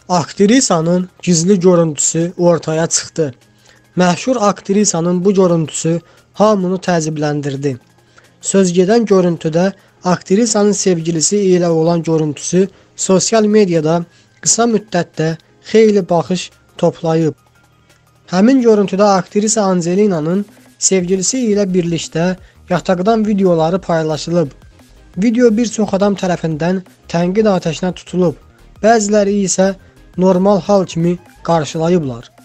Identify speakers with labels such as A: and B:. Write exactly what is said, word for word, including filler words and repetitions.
A: Aktrisanın gizli görüntüsü ortaya çıxdı. Məşhur aktrisanın bu görüntüsü hamını təəccübləndirdi. Sözgedən görüntüdə aktrisanın sevgilisi ilə olan görüntüsü sosial mediada qısa müddətdə xeyli baxış toplayıb. Həmin görüntüdə aktrisa Angelina'nın sevgilisi ilə birlikdə yataqdan videoları paylaşılıb. Video bir çox adam tərəfindən tənqid atəşinə tutulub. Bəziləri isə normal hal kimi qarşılayıblar.